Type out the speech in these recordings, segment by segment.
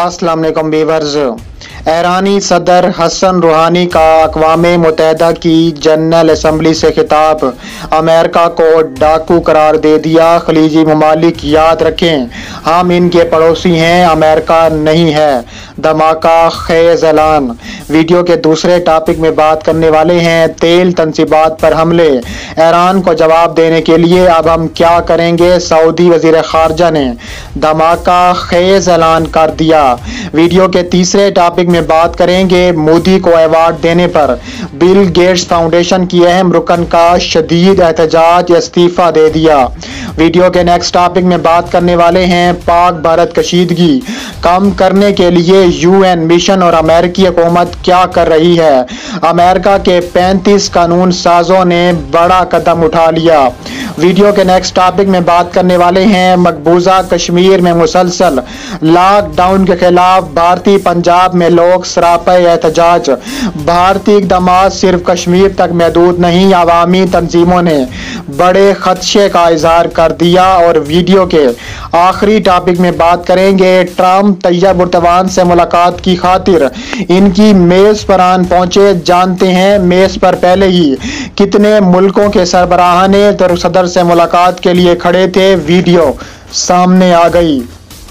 अस्सलाम वालेकुम व्यूअर्स। ईरानी सदर हसन रूहानी का अक़वाम मुत्तहिदा की जनरल असम्बली से खिताब। अमेरिका को डाकू करार दे दिया। खलीजी ममालिक याद रखें, हम इनके पड़ोसी हैं, अमेरिका नहीं है। धमाका खेज ऐलान। वीडियो के दूसरे टॉपिक में बात करने वाले हैं तेल तनसीबात पर हमले। ईरान को जवाब देने के लिए अब हम क्या करेंगे, सऊदी वजीर खारजा ने धमाका खेज ऐलान कर दिया। वीडियो के तीसरे टॉपिक में बात करेंगे मोदी को अवार्ड देने पर बिल गेट्स फाउंडेशन की अहम रुकन का शदीद एहतजाज, इस्तीफा दे दिया। वीडियो के नेक्स्ट टॉपिक में बात करने वाले हैं पाक भारत कशीदगी कम करने के लिए यूएन मिशन और अमेरिकी हुकूमत क्या कर रही है। अमेरिका के 35 कानून साजों ने बड़ा कदम उठा लिया। वीडियो के नेक्स्ट टॉपिक में बात करने वाले हैं मकबूजा कश्मीर में मुसलसल लॉकडाउन के खिलाफ भारतीय पंजाब में लोग सरापा एहतजाज। भारतीय इक़दाम सिर्फ कश्मीर तक महदूद नहीं, अवामी तंजीमों ने बड़े खदशे का इजहार कर दिया। और वीडियो के आखिरी टॉपिक में बात करेंगे ट्रम्प तैयब उर्दवान से मुलाकात की खातिर इनकी मेज पर आन पहुंचे। जानते हैं मेज पर पहले ही कितने मुल्कों के सरबराहाने तो सदर से मुलाकात के लिए खड़े थे। वीडियो सामने आ गई।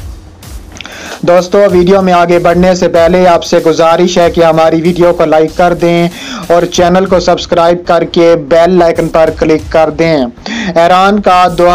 दोस्तों, वीडियो में आगे बढ़ने से पहले आपसे गुजारिश है कि हमारी वीडियो को लाइक कर दें और चैनल को सब्सक्राइब करके बेल आइकन पर क्लिक कर दें। ईरान का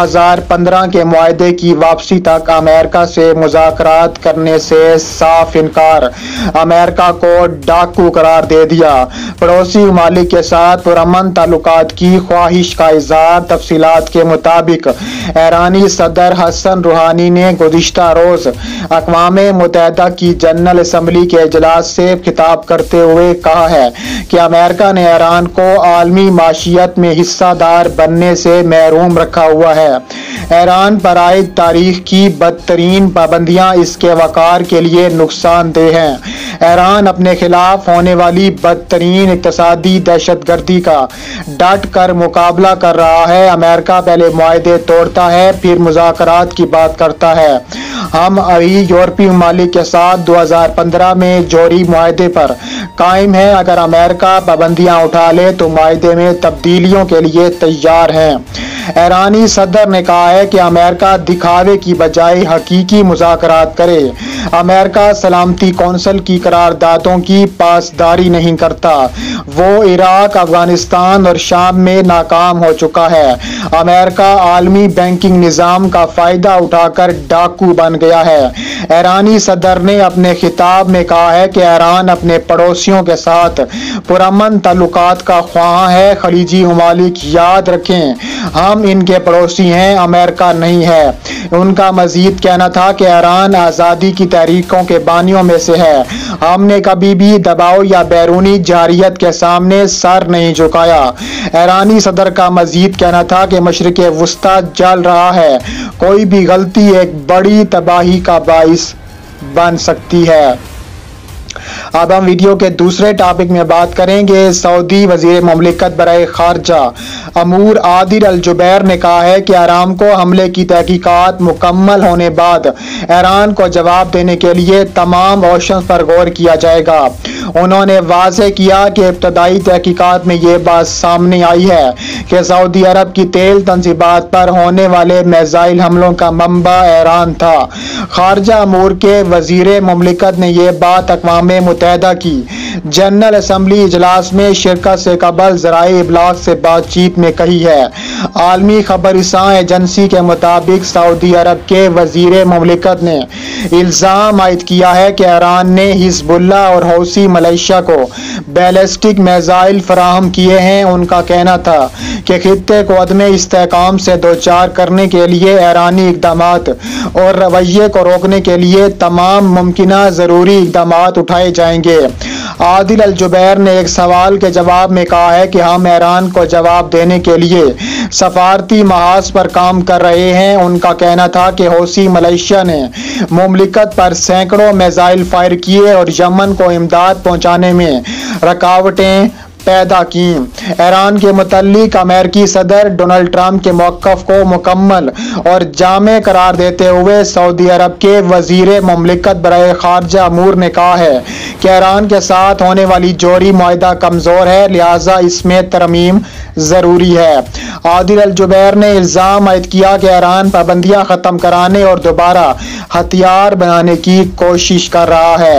2015 के मुआहदे की वापसी तक अमेरिका से मुज़ाकरात करने से साफ इनकार। अमेरिका को डाकू करार दे दिया। पड़ोसी ममालिक के साथ पुरअमन ताल्लुकात की ख्वाहिश का इज़हार। तफसीलात के मुताबिक ईरानी सदर हसन रूहानी ने गुज़िश्ता रोज़ अक़वाम मुत्तहिदा की जनरल असम्बली के इजलास से खिताब करते हुए कहा है कि अमेरिका ने ईरान को आलमी माशियत में हिस्सादार बनने से महरूम रखा हुआ है। ईरान पर आयद तारीख की बदतरीन पाबंदियां इसके वक़ार के लिए नुकसानदेह हैं। ईरान अपने खिलाफ होने वाली बदतरीन इक़्तिसादी दहशतगर्दी का डट कर मुकाबला कर रहा है। अमेरिका पहले मुआहदे तोड़ता है, फिर मुज़ाकरात की बात करता है। हम अभी यूरोपीय ममालिक के साथ 2015 में जोरी मुआहदे पर कायम है। अगर अमेरिका पाबंदियां उठा ले तो मुआहदे में तब्दीलियों के लिए तैयार हैं। ईरानी सदर ने कहा है कि अमेरिका दिखावे की बजाय हकीकी मुज़ाकरात करे। अमेरिका सलामती कौंसिल की करारदादों की पासदारी नहीं करता। वो इराक, अफगानिस्तान और शाम में नाकाम हो चुका है। अमेरिका आलमी बैंकिंग निज़ाम का फ़ायदा उठाकर डाकू बन गया है। ईरानी सदर ने अपने खिताब में कहा है कि ईरान अपने पड़ोसियों के साथ पुरअमन ताल्लुकात का ख्वाह है। खलीजी ममालिक याद रखें, हम इनके पड़ोसी हैं, अमेरिका नहीं है। उनका मजीद कहना था कि ईरान आज़ादी की तहरीकों के बानियों में से है। हमने कभी भी दबाव या बैरूनी जारियत के सामने सर नहीं झुकाया। ईरानी सदर का मजीद कहना था कि मशरिक़ वुस्ता जल रहा है। कोई भी गलती एक बड़ी तबाही का बाइस बन सकती है। अब हम वीडियो के दूसरे टॉपिक में बात करेंगे सऊदी वजीर ममलिकत बराए खारजा अमूर आदिल अल जुबैर ने कहा है कि अरामको हमले की तहकीकात मुकम्मल होने बाद ईरान को जवाब देने के लिए तमाम ऑप्शन पर गौर किया जाएगा। उन्होंने वाज़ेह किया कि इब्तदाई तहकीकात में ये बात सामने आई है कि सऊदी अरब की तेल तनसीबात पर होने वाले मिसाइल हमलों का मंबा ईरान था। खारजा अमूर के वजीर ममलिकत ने यह बात अक़वाम मुत्तहिदा की जनरल असम्बली इजलास में शिरकत से कबल ज़राए इबलाग से बातचीत में कही है। आलमी खबरसां एजेंसी के मुताबिक सऊदी अरब के वजीर ममलिकत ने इल्ज़ाम आयद किया है कि ईरान ने हिज़्बुल्लाह और हौसी मलेशिया को बैलिस्टिक मिसाइल फराहम किए हैं। उनका कहना था कि खित्ते को अदमे इस्तेहकाम से दो चार करने के लिए ईरानी इक़दामात और रवैये को रोकने के लिए तमाम मुमकिना ज़रूरी इक़दामात उठाए जाएंगे। आदिल अल जुबैर ने एक सवाल के जवाब में कहा है कि हम ईरान को जवाब देने के लिए सफारती महाज पर काम कर रहे हैं। उनका कहना था कि हौसी मलेशिया ने मुमलिकत पर सैकड़ों मिसाइल फायर किए और यमन को इमदाद पहुंचाने में रुकावटें पैदा की। ईरान के मुतल्लिक अमेरिकी सदर डोनाल्ड ट्रंप के मौक़िफ़ को मुकम्मल और जामे करार देते हुए सऊदी अरब के वज़ीर मुमलिकत बराए खारजा अमूर ने कहा है कि ईरान के साथ होने वाली जोहरी मुआहिदा कमज़ोर है, लिहाजा इसमें तरमीम ज़रूरी है। आदिल अल जुबैर ने इल्ज़ाम आयद किया कि ईरान पाबंदियाँ ख़त्म कराने और दोबारा हथियार बनाने की कोशिश कर रहा है।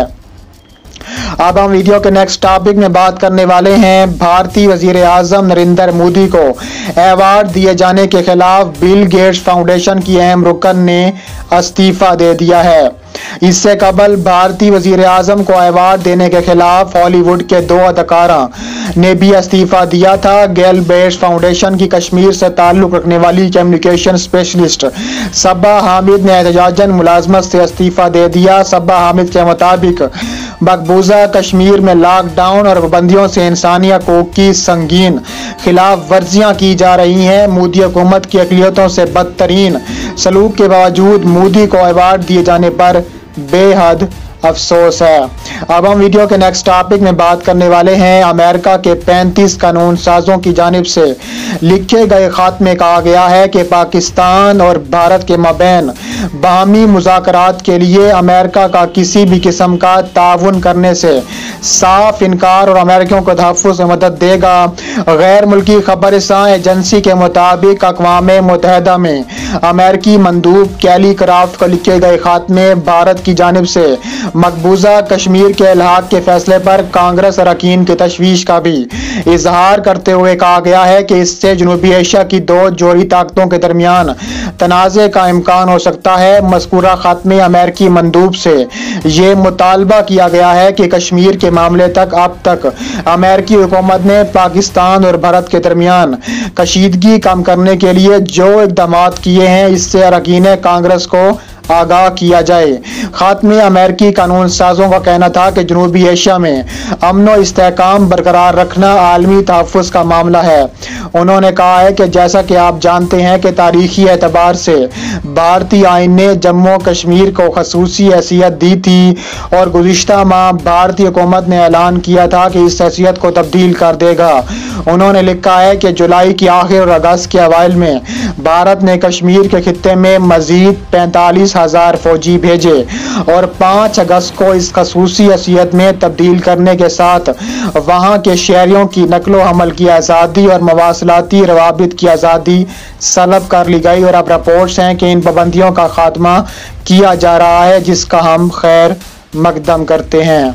अब हम वीडियो के नेक्स्ट टॉपिक में बात करने वाले हैं भारतीय वजीर आज़म नरेंद्र मोदी को अवार्ड दिए जाने के खिलाफ बिल गेट्स फाउंडेशन की अहम रुकन ने इस्तीफा दे दिया है। इससे कबल भारतीय वजीर आज़म को अवार्ड देने के खिलाफ हॉलीवुड के 2 अदाकारा ने भी इस्तीफा दिया था। गेल बेट्स फाउंडेशन की कश्मीर से ताल्लुक रखने वाली कम्युनिकेशन स्पेशलिस्ट सबा हामिद ने एहतजाजन मुलाजमत से इस्तीफा दे दिया। सबा हामिद के मुताबिक मकबूजा कश्मीर में लॉकडाउन और पाबंदियों से इंसानी हकूक़ की संगीन खिलाफ वर्जियाँ की जा रही हैं। मोदी हुकूमत की अक़लियतों से बदतरीन सलूक के बावजूद मोदी को अवार्ड दिए जाने पर बेहद अफसोस है। अब हम वीडियो के नेक्स्ट टॉपिक में बात करने वाले हैं अमेरिका के 35 कानून साजों की जानिब से लिखे गए ख़त में कहा गया है कि पाकिस्तान और भारत के मबैन बाहमी मुज़ाकरात के लिए अमेरिका का किसी भी किस्म का ताउन करने से साफ इनकार और अमेरिकियों को तहफ़्फ़ुज़ में मदद देगा। गैर मुल्की खबरसां एजेंसी के मुताबिक अक़वाम मुत्तहिदा में अमेरिकी मंदूब कैली क्राफ्ट को लिखे गए ख़त में भारत की जानिब से मकबूजा कश्मीर के इल्हाक के फैसले पर कांग्रेस अरकान की तशवीश का भी इजहार करते हुए कहा गया है कि इससे जनूबी एशिया की 2 जोड़ी ताकतों के दरमियान तनाज़े का इम्कान हो सकता है। मज़कूरा ख़त में अमेरिकी मंदूब से ये मुतालबा किया गया है कि कश्मीर के मामले तक अब तक अमेरिकी हुकूमत ने पाकिस्तान और भारत के दरमियान कशीदगी कम करने के लिए जो इक़दाम किए हैं, इससे अरकान कांग्रेस को आगाह किया जाए। ख़त में अमेरिकी कानून साजों का कहना था कि जनूबी एशिया में अमन व इस्तेहकाम बरकरार रखना आलमी तहफ़्फ़ुज़ का मामला है। उन्होंने कहा है कि जैसा कि आप जानते हैं कि तारीख़ी एतबार से भारतीय आइन ने जम्मू कश्मीर को ख़ुसूसी हैसियत दी थी और गुज़िश्ता माह भारतीय हुकूमत ने ऐलान किया था कि इस हैसियत को तब्दील कर देगा। उन्होंने लिखा है कि जुलाई के आखिर और अगस्त के अवाइल में भारत ने कश्मीर के खित्ते में मज़ीद 45,000 फौजी भेजे और 5 अगस्त को इस ख़ुसूसी हैसियत में तब्दील करने के साथ वहाँ के शहरियों की नकलो हमल की आज़ादी और मवासलाती रवाबित की आज़ादी सलब कर ली गई। और अब रिपोर्ट्स हैं कि इन पाबंदियों का खात्मा किया जा रहा है, जिसका हम खैर मकदम करते हैं।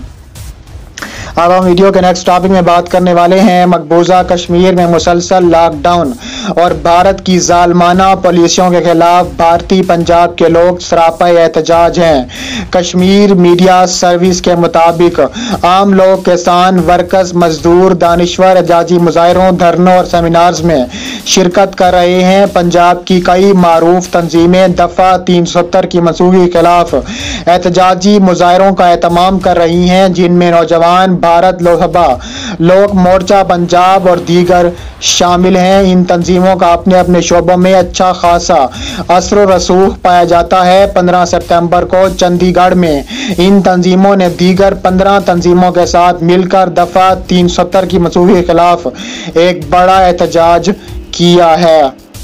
अब हम वीडियो के नेक्स्ट टॉपिक में बात करने वाले हैं मकबूजा कश्मीर में मुसलसल लॉकडाउन और भारत की जालमाना पॉलिसियों के खिलाफ भारतीय पंजाब के लोग सरापा एहतजाज हैं। कश्मीर मीडिया सर्विस के मुताबिक आम लोग, किसान, वर्कर्स, मजदूर, दानिश्वर एहतजाजी मुजाहरों, धरनों और सेमिनार्स में शिरकत कर रहे हैं। पंजाब की कई मारूफ तंजीमें दफ़ा 370 की मंसूबी के खिलाफ एहतजाजी मुजाहरों का एहतमाम कर रही हैं, जिनमें नौजवान भारत लोक मोर्चा पंजाब और दीगर शामिल हैं। इन तंजीमों का अपने अपने शोबों में अच्छा खासा असर रसूख पाया जाता है। 15 सितंबर को चंडीगढ़ में इन तंजीमों ने दीगर 15 तंजीमों के साथ मिलकर दफ़ा 370 की मंसूबी के खिलाफ एक बड़ा एहतजाज किया है।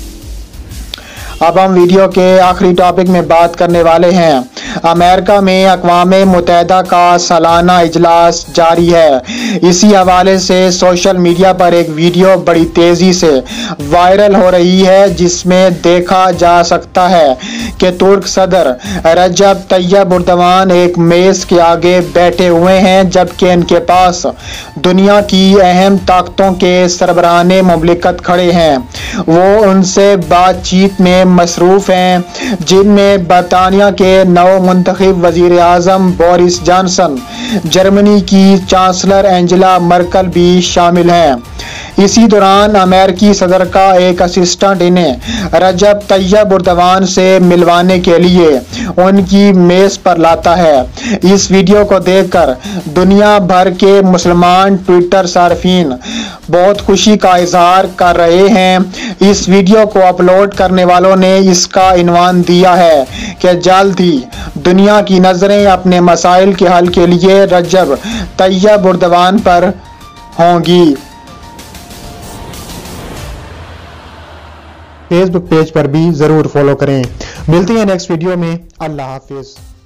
अब हम वीडियो के आखिरी टॉपिक में बात करने वाले हैं अमेरिका में अक़वाम मुत्तहिदा का सालाना इजलास जारी है। इसी हवाले से सोशल मीडिया पर एक वीडियो बड़ी तेज़ी से वायरल हो रही है, जिसमें देखा जा सकता है कि तुर्क सदर रजब तैयब एर्दोगान एक मेज़ के आगे बैठे हुए हैं, जबकि इनके पास दुनिया की अहम ताकतों के सरबराहान मुमलिकत खड़े हैं। वो उनसे बातचीत में मसरूफ़ हैं, जिनमें बरतानिया के नव-मुंतखब वज़ीर आज़म बोरिस जॉनसन, जर्मनी की चांसलर एंजेला मर्केल भी शामिल हैं। इसी दौरान अमेरिकी सदर का एक असिस्टेंट इन्हें रजब तैयब एर्दोगान से मिलवाने के लिए उनकी मेज़ पर लाता है। इस वीडियो को देखकर दुनिया भर के मुसलमान ट्विटर सार्फिन बहुत खुशी का इजहार कर रहे हैं। इस वीडियो को अपलोड करने वालों ने इसका इन्वान दिया है कि जल्द ही दुनिया की नज़रें अपने मसाइल के हल के लिए रजब तैयब एर्दोगान पर होंगी। फेसबुक पेज पर भी ज़रूर फॉलो करें। मिलते हैं नेक्स्ट वीडियो में। अल्लाह हाफिज़।